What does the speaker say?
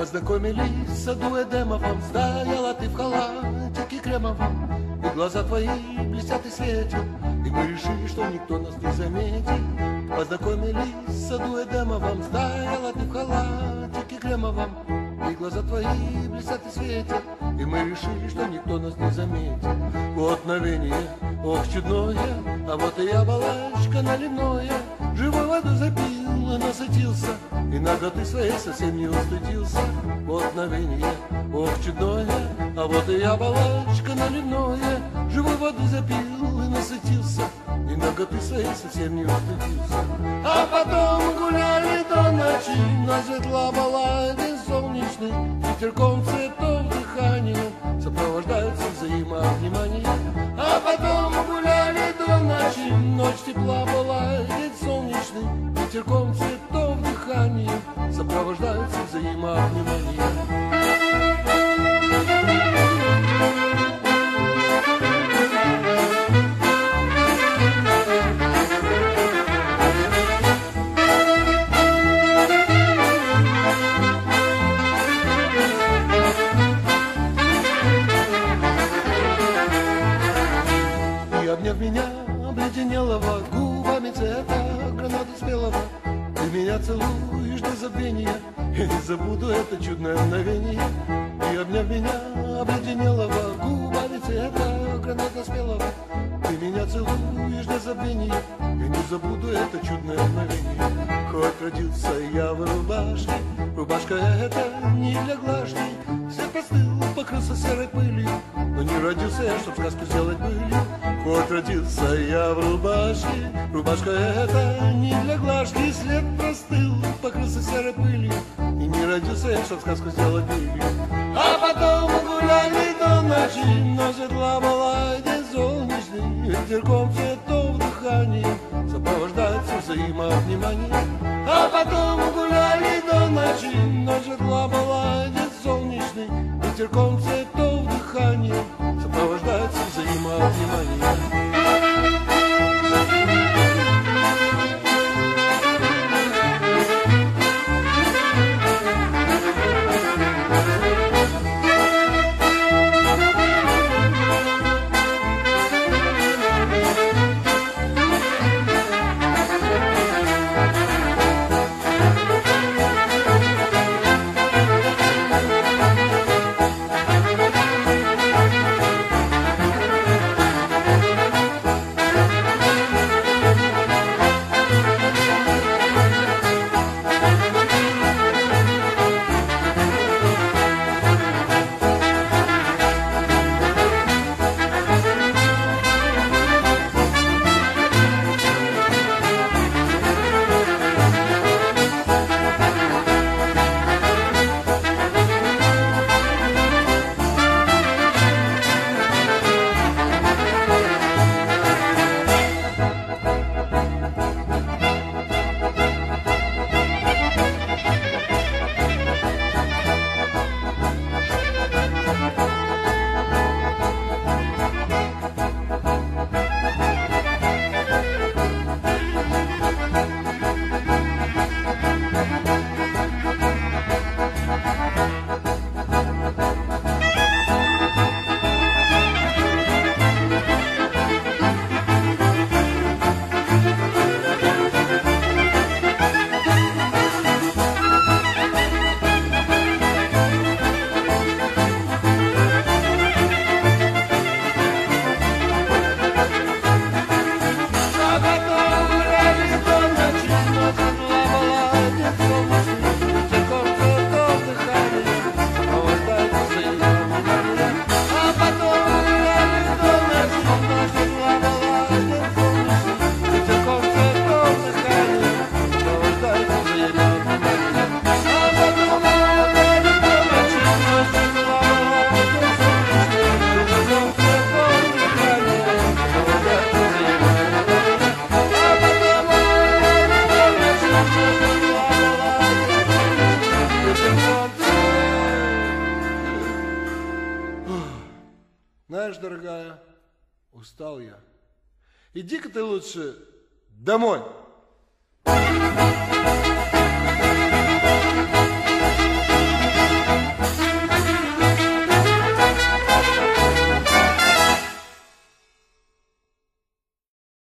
Познакомились в саду Эдемовом, стояла ты в халатике кремовом, и глаза твои блестят и светят, и мы решили, что никто нас не заметит. Познакомились в саду Эдемовом, стояла ты в халатике кремовом, и глаза твои блестят и светят, и мы решили, что никто нас не заметит. Вот мгновение, ох, чудное, а вот и я, балачка наливное, живой воду запил и насытился, и наготы своей совсем не устыдился. Вот мгновение, ох, чудное, а вот и я, балачка наливное, живой воду запил и насытился, и наготы своей совсем не устыдился. А потом гуляли до ночи, на светла балладе солнечный, ветерком цветов дыханием сопровождаются взаимовнимание. А потом гуляли до ночи, ночь тепла была, день солнечный, ветерком цветов дыханием сопровождаются взаимовнимание. Обняв меня, обледенелого, губами цвета гранаты спелого, ты меня целуешь до забвения, я не забуду это чудное мгновение. И обняв меня, обледенелого, губами цвета граната спелого, ты меня целуешь до забвения, я не забуду это чудное мгновение. Хоть родился я в рубашке, рубашка эта не для глажки, свет постыл, покрылся серой пылью, но не родился я, чтоб сказку сделать былью. Хоть родился я в рубашке, рубашка эта не для глажки, след простыл, покрылся серой пылью, и не родился я, чтоб сказку сделать былью. А потом гуляли до ночи, но светла была день солнечный, ветерком цветов дыханием сопровождается взаимовнимание. А потом гуляли до ночи, но светла была день солнечный, ветерком цветов дыханием сопровождается взаимовнимание. Знаешь, дорогая, устал я. Иди-ка ты лучше домой.